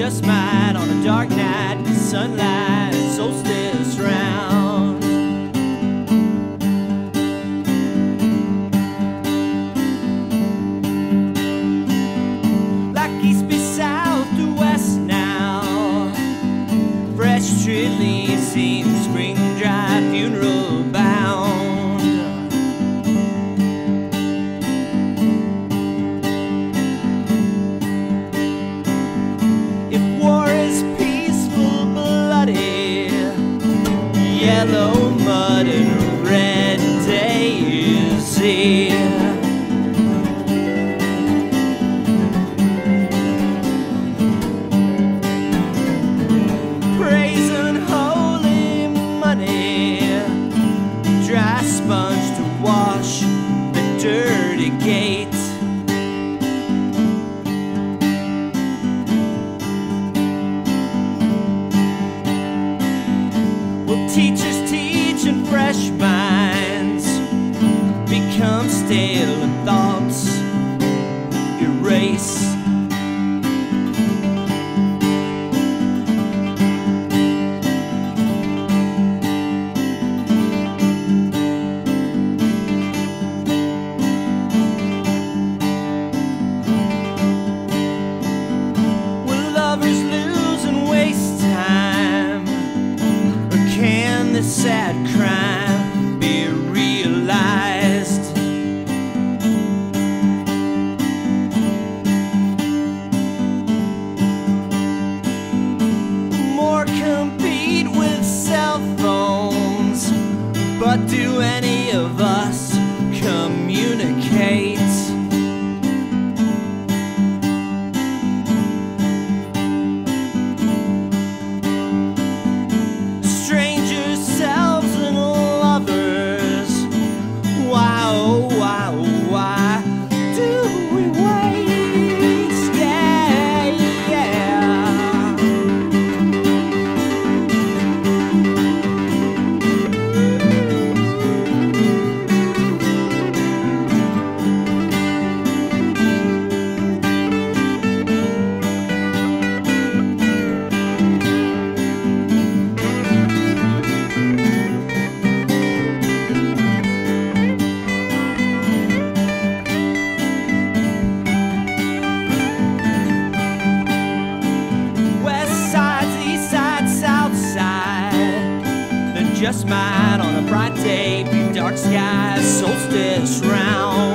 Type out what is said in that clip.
just might on a dark night, the sunlight and solstice round. Like east be south to west now, fresh tree leaves seem spring dry, funeral bound. Yellow mud and red daisy. Praising holy money, dry sponge to wash the dirty gate. Teachers teach and fresh minds become stale and thoughts erase. Will lovers lose and waste time? Can this sad crime be realized? More compete with cell phones, but do any of us communicate? Why do we waste? Yeah, yeah. Just might on a bright day be dark skies, solstice round.